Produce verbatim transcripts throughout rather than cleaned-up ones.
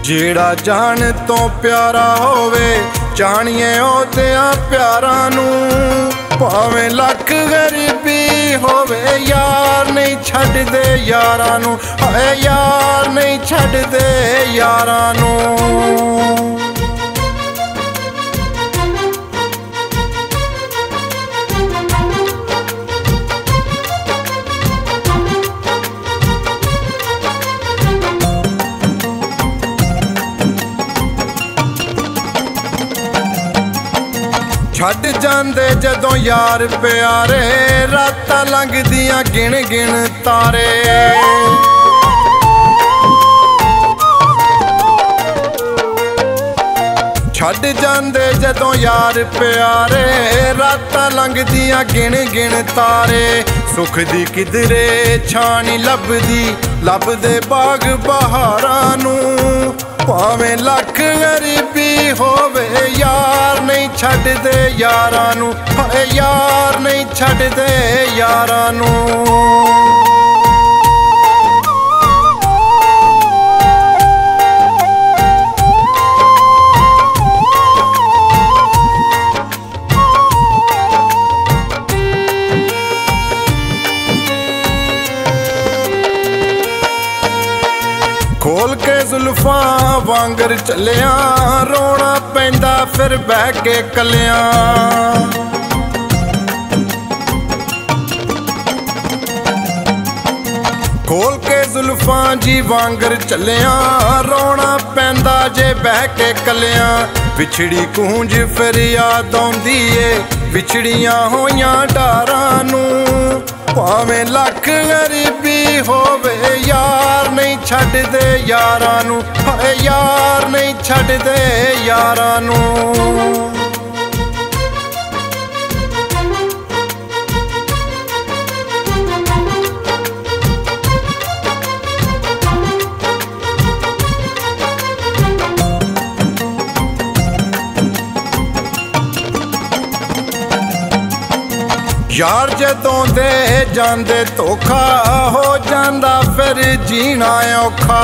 जेड़ा जान तो प्यारा होवे जानिए ओदियां प्यारां नूं, भावें लख गरीबी होवे यार नहीं छड्डदे यारां नूं, हाय यार नहीं छड्डदे यारां नूं। छड्ड जांदे जदों यार प्यारे, रातां लंघदियां गिण गिण तारे। छड्ड जांदे जदों यार प्यारे, रातां लंघदियां गिण गिण तारे। सुख दी किधरे छानी लभदी, लभदे बाग बहारां नूं, भावें लख गरीबी होवे यार नहीं छड्डदे यारां नूं, हाय यार नहीं छड्डदे यारां नूं। खोल के जुल्फां वांगर चलिया, रोना पैंदा फिर बह के कलिया। खोल के जुल्फां जी वांगर चलिया, रोना पैंदा जे बह के कलिया। विछड़ी कूंज फिर याद आउंदी ए, विछड़ियां होइयां डारां नूं, भावें लख गरीबी होवे यार नहीं छड्डदे यारां नूं, हाय यार नहीं छड्डदे यारां नूं। यार जदों दे जांदे धोखा, हो जांदा फिर जीना औखा।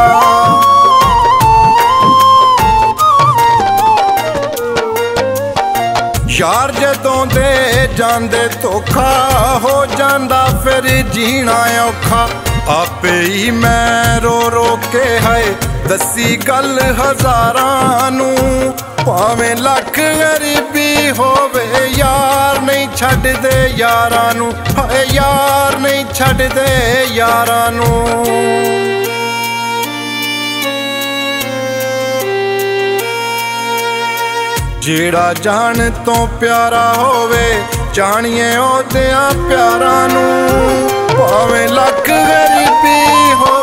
यार जदों दे जांदे धोखा, हो जांदा फिर जीना औखा। आपे ही मैं रो रो के है दसी गल हजारां नूं, भावें लख गरीबी होवे यार नहीं छड्डदे यारां नूं, हाय यार नहीं छड्डदे यारां नूं। जेड़ा जान तो प्यारा होवे जानिए ओदियां प्यारां नूं, भावें लख गरीबी हो